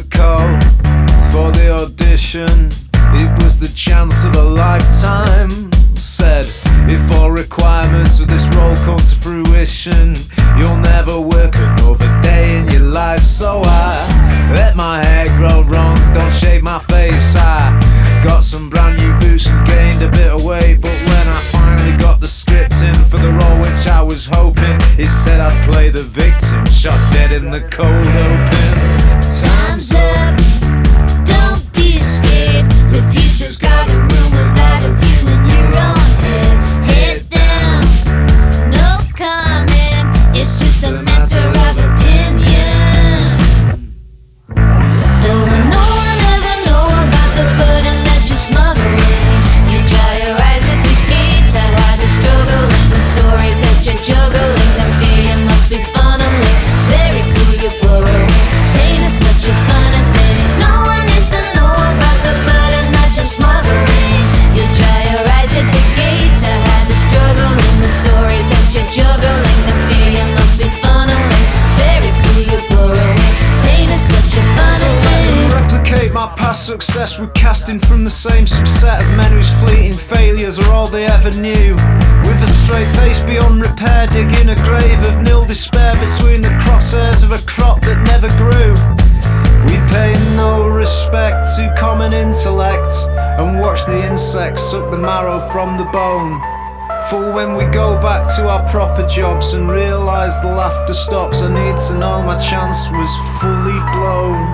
Mexico for the audition. It was the chance of a lifetime. Said, if all requirements of this role come to fruition, you'll never work another day in your life. So I let my hair grow long, don't shave my face. I got some brand new boots and gained a bit of weight. But when I finally got the script in for the role which I was hoping, it said I'd play the victim, shot dead in the cold open. Time's up, don't be scared. The future's got a room without a view in your own head. Head down, no comment, it's just a matter of opinion. Don't let no one ever know about the burden that you're smuggling. You dry your eyes at the gates, I hide the struggle and the stories that you're juggling. The fear you must be funneling, buried to your burrow. Pain is such a funny thing. No one needs to know about the burden that you're smuggling. You dry your eyes at the gates, I hide the struggle and the stories that you're juggling. The fear you must be funneling, buried to your burrow. Pain is such a funny thing. Replicate my past success with casting from the same subset of men whose fleeting failures are all they ever knew. With a straight face beyond repair, digging a grave of nil despair between the crosshairs of a crop that never grew. We pay no respect to common intellect and watch the insects suck the marrow from the bone. For when we go back to our proper jobs and realise the laughter stops, I need to know my chance was fully blown.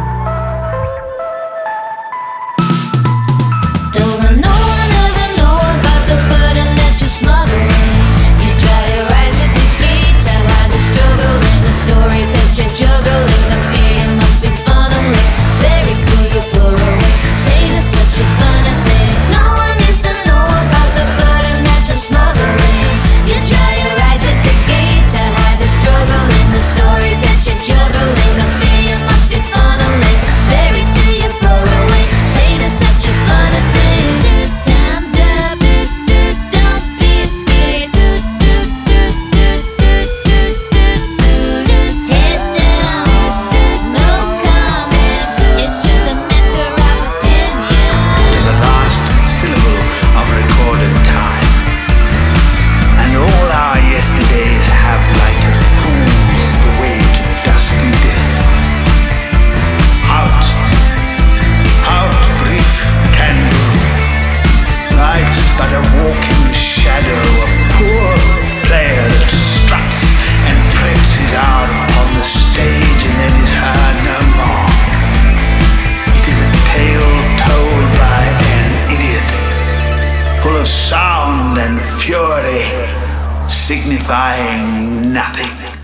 Don't let no one ever know about the burden that you're smuggling. You dry your eyes at the gates, I hide the struggle and the stories that you're juggling. The fear you must be funneling, buried to your burrow. Pain is such a funny thing. No one needs to know about the burden that you're smuggling. You dry your eyes at the gates, I hide the struggle and the stories that you're juggling. The fear you must be funneling, buried to your burrow. Pain is such a funny thing. Time's up, don't be scared. Head down, no comment, it's just a matter of opinion. To the last syllable of recorded time, and all our yesterdays have lighted fools the way to dusty death. Out, brief candle. Life's but a walking shadow, a poor player that struts and frets his out upon the stage and then is heard no more. It is a tale told by an idiot, full of sound and fury, signifying nothing.